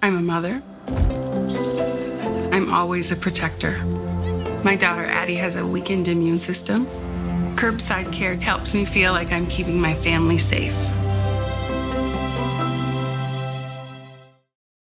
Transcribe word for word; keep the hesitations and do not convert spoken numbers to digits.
I'm a mother. I'm always a protector. My daughter Addie has a weakened immune system. Curbside care helps me feel like I'm keeping my family safe.